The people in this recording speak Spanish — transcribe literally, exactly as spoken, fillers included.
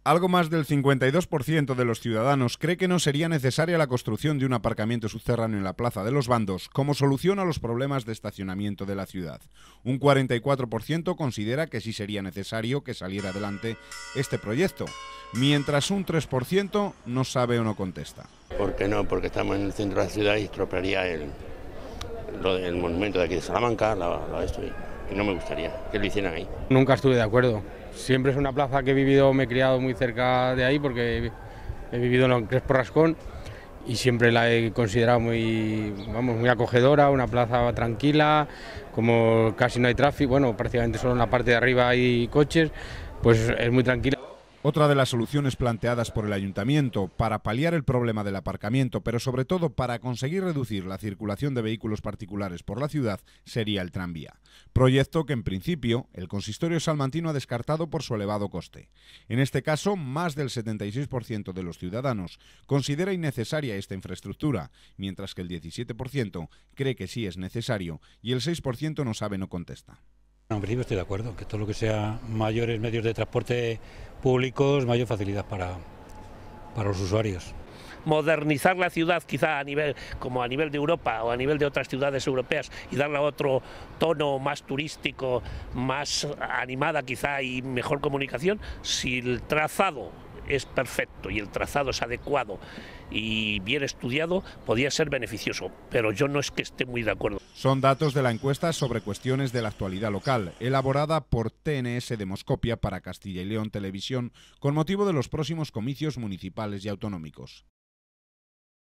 Algo más del cincuenta y dos por ciento de los ciudadanos cree que no sería necesaria la construcción de un aparcamiento subterráneo en la Plaza de los Bandos como solución a los problemas de estacionamiento de la ciudad. Un cuarenta y cuatro por ciento considera que sí sería necesario que saliera adelante este proyecto, mientras un tres por ciento no sabe o no contesta. ¿Por qué no? Porque estamos en el centro de la ciudad y estropearía el, lo, el monumento de aquí de Salamanca, la, la de esto, y no me gustaría que lo hicieran ahí. Nunca estuve de acuerdo. Siempre es una plaza que he vivido, me he criado muy cerca de ahí porque he vivido en Crespo Rascón y siempre la he considerado muy, vamos, muy acogedora, una plaza tranquila, como casi no hay tráfico, bueno, prácticamente solo en la parte de arriba hay coches, pues es muy tranquila. Otra de las soluciones planteadas por el Ayuntamiento para paliar el problema del aparcamiento, pero sobre todo para conseguir reducir la circulación de vehículos particulares por la ciudad, sería el tranvía. Proyecto que en principio el consistorio salmantino ha descartado por su elevado coste. En este caso, más del setenta y seis por ciento de los ciudadanos considera innecesaria esta infraestructura, mientras que el diecisiete por ciento cree que sí es necesario y el seis por ciento no sabe, no contesta. En principio estoy de acuerdo, que todo lo que sea mayores medios de transporte públicos, mayor facilidad para, para los usuarios. Modernizar la ciudad quizá a nivel, como a nivel de Europa o a nivel de otras ciudades europeas y darle otro tono más turístico, más animada quizá y mejor comunicación, si el trazado es perfecto y el trazado es adecuado y bien estudiado, podría ser beneficioso, pero yo no es que esté muy de acuerdo. Son datos de la encuesta sobre cuestiones de la actualidad local, elaborada por T N S Demoscopia para Castilla y León Televisión, con motivo de los próximos comicios municipales y autonómicos.